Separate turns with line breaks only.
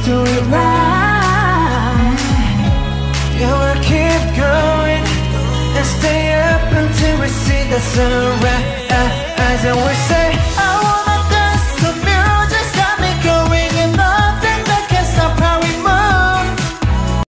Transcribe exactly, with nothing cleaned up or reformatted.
do it right. Yeah, we'll keep going and stay up until we see the sunrise. And we say